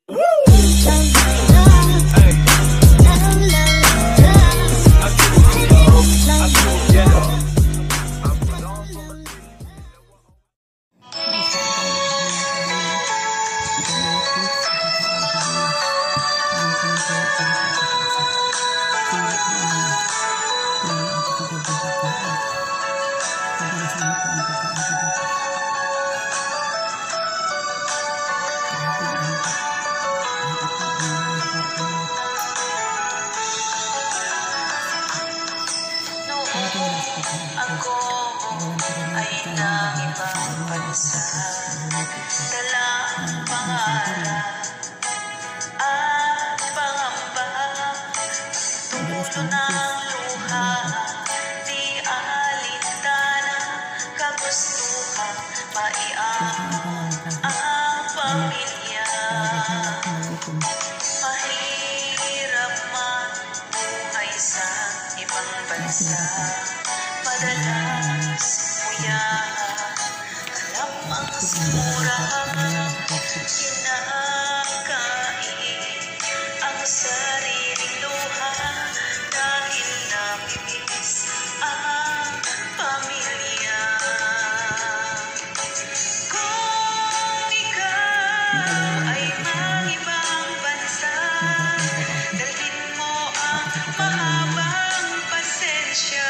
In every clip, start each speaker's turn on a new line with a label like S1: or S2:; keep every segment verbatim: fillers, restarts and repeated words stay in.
S1: Ako ay nangibang bansa, dala ang pangarap at pangamba, tumulo ng luha, di alintana, kagustuhan, maiaman ang pamilya. Mahirap man buhay sa ibang bansa, madalas kuya, alam ang mura, kinakain ang sariling luha, dahil namimiss ang pamilya. Kung ikaw ay mangibang bansa, dalhin mo ang mahabang pasensya.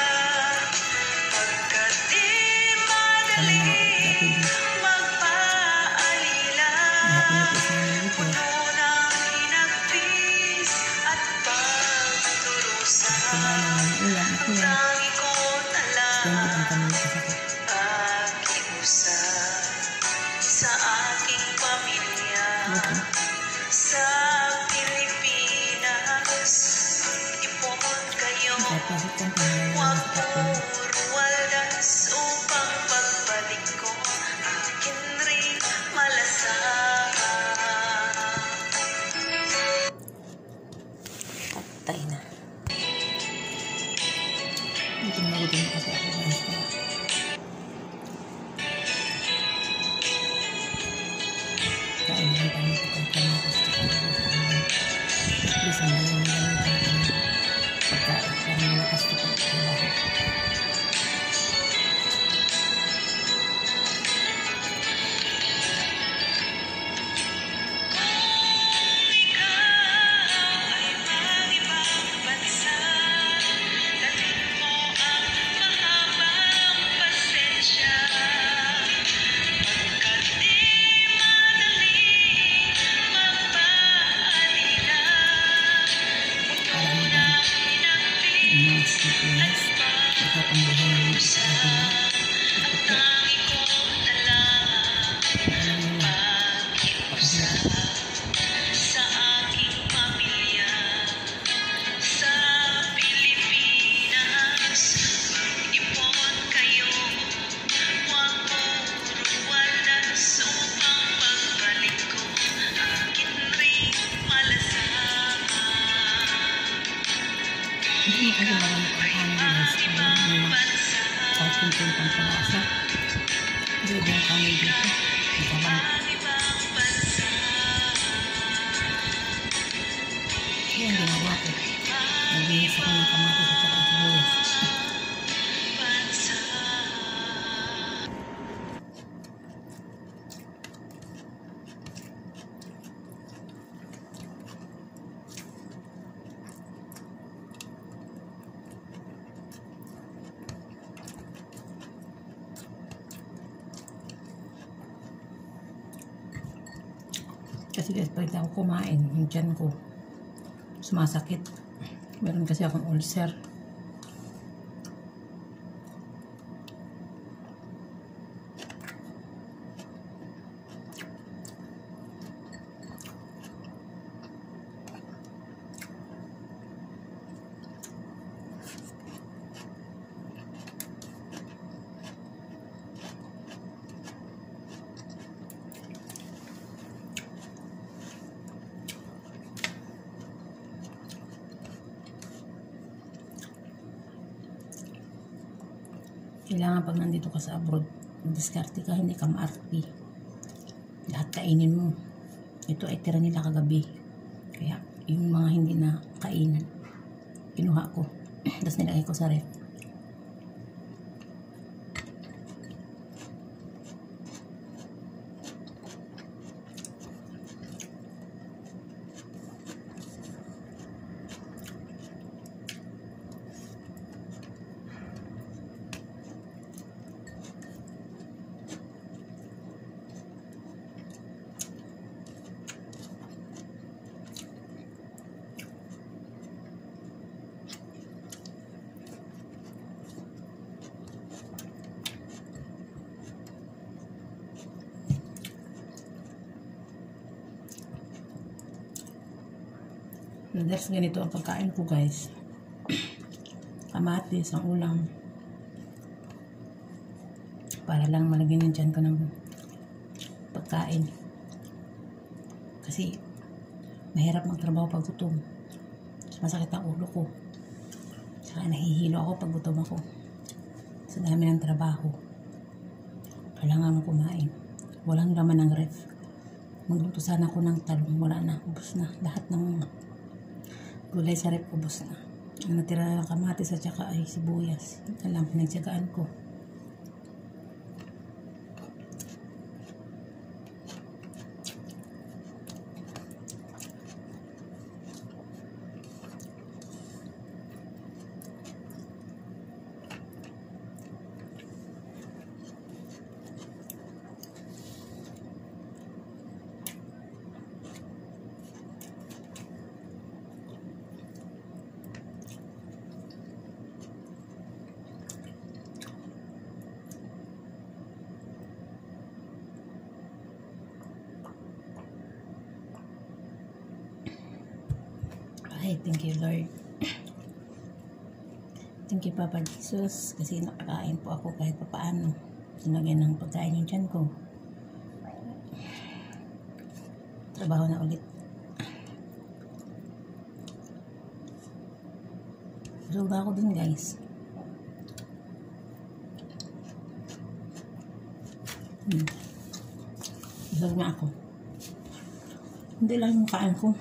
S1: Sa aking pamilya, sa Pilipinas, ipon kayo, huwag puro waldas upang pagbalik ko, akin rin malasahan.
S2: Patay na. Hindi na rin kasi ako gusto. Kain lang kami sa kanya gusto ko. Bisa na lang naman kami pagkain kami lakas ko pagkain. Hindi kasi marami kang animals. Kahit kung kung kung pangasa. Hindi ba yung kanin dito? Ito lang. Yan ginawa ko. Nagbihis ako ng kamatis at saka sibuyas. Kasi guys, pag ako kumain, yung tiyan ko sumasakit. Meron kasi akong ulcer. Kailangan pag nandito ka sa abroad, diskarte ka, hindi ka ma-R P. Lahat kainin mo. Ito ay tira nila kagabi. Kaya yung mga hindi na kainan, kinuha ko. Tapos nilagay ko sa ref. That's ganito ang pagkain ko, guys. Kamatis ang ulam. Para lang malagyan yung tiyan ko ng pagkain. Kasi mahirap magtrabaho pag gutom. Masakit ang ulo ko. Saka nahihilo ako pag gutom ako. Sa dami ng trabaho. Kailangan mo kumain. Walang laman ng ref. Magluto sana ako ng talong. Wala na. Ubus na. Lahat ng gulay sa rep, ubos na. Ang natira ng kamatis at saka ay sibuyas. Ito lang, pinagtsagaan ko. Ay, thank you, Lord. Thank you, Papa Jesus, kasi nakakain po ako kahit papaano. Sinagyan ng pagkain yung tiyan ko. Trabaho na ulit. Busog ako dun, guys. Hmm. Busog na ako. Hindi lang yung kain ko.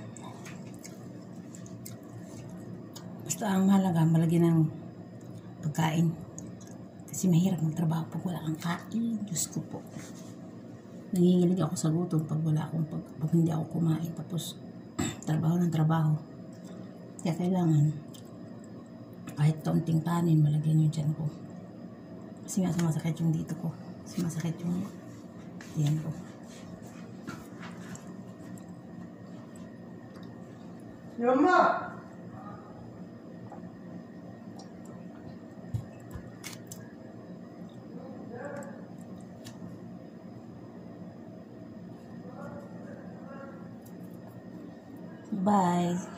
S2: Basta ang mahalaga, malagyan ng pagkain. Kasi mahirap magtrabaho pag wala kang kain. Diyos ko po. Nanginginig ako sa gutom pag wala akong, pag, pag hindi ako kumain. Tapos, trabaho ng trabaho. Kaya kailangan, kahit kaunting kanin, malagyan yung tiyan ko. Kasi nga sumasakit yung dito ko. Sumasakit yung tiyan ko.
S3: Mama!
S2: Bye.